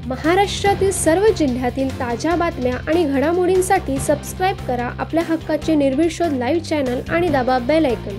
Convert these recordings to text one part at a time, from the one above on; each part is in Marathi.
महाराष्ट्रातील सर्व जिल्ह्यातील ताज्या बातम्या आणि घडामोडींसाठी सबस्क्राइब करा आपल्या हक्काचे निर्भीड शोध लाईव्ह चॅनल आणि दाबा बेल आयकॉन।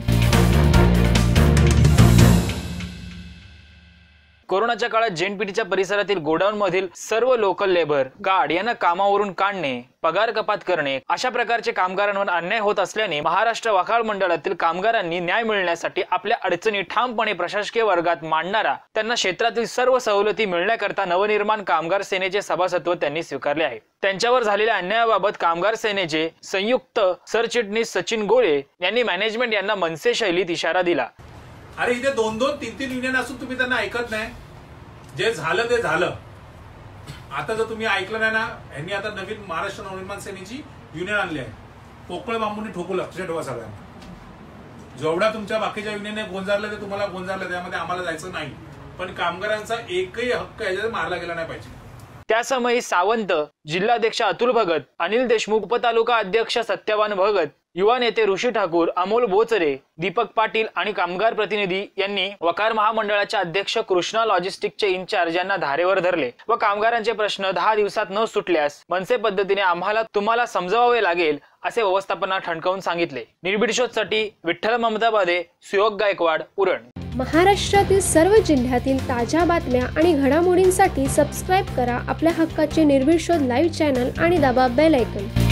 कोरोनाच्या काळात जेएनपीटीच्या परिसरातील गोडाऊनमधील सर्व लोकल लेबर गार्ड यांना कामावरून काढणे, पगार कपात करणे अशा प्रकारचे कामगारांवर अन्याय होत असल्याने महाराष्ट्र वखार मंडळातील कामगारांनी न्याय मिळण्यासाठी आपल्या अडचणी ठामपणे प्रशासकीय वर्गात मांडणारा त्यांना क्षेत्रातील सर्व सवलती मिळण्याकरता नवनिर्माण कामगार सेनेचे सभासत्व त्यांनी स्वीकारले आहे। त्यांच्यावर झालेल्या अन्यायाबाबत कामगार सेनेचे संयुक्त सरचिटणीस सचिन गोळे यांनी मॅनेजमेंट यांना मनसे शैलीत इशारा दिला। अरे इथे 2-2, 3-3 युनियन असून तुम्ही त्यांना ऐकत नाही। जे झालं ते झालं। आता जर तुम्ही ऐकलं नाही ना, यांनी आता नवीन महाराष्ट्र नवनिर्माण सेनेची युनियन आणली आहे। पोकळ बांबूंनी ठोकलं, लक्षात ठेवा सगळ्यांना। जेवढा तुमच्या बाकीच्या युनियनने गोंजारलं ते तुम्हाला गोंजारलं, त्यामध्ये आम्हाला जायचं नाही, पण कामगारांचा एकही हक्क याच्यात मारला गेला नाही पाहिजे। त्यासमयी सावंत, जिल्हाध्यक्ष अतुल भगत, अनिल देशमुख, उपतालुका अध्यक्ष सत्यवान भगत, युवा नेते ऋषी ठाकूर, अमोल बोचरे, दीपक पाटील आणि कामगार प्रतिनिधी यांनी वखार महामंडळाच्या अध्यक्ष कृष्णा लॉजिस्टिकचे इंचार्ज यांना धारेवर धरले व कामगारांचे प्रश्न 10 दिवसात न सुटल्यास मनसे पद्धतीने आम्हाला तुम्हाला समजावावे लागेल असे व्यवस्थापनाला ठणकावून सांगितले। निर्भीड शोधसाठी विठ्ठल ममताबादे, सुयोग गायकवाड, उरण। महाराष्ट्रातील सर्व जिल्ह्यातील ताज्या बातम्या आणि घडामोडींसाठी सबस्क्राइब करा आपल्या हक्काचे निर्भीड शोध लाईव्ह चॅनल आणि दाबा बेल आयकॉन।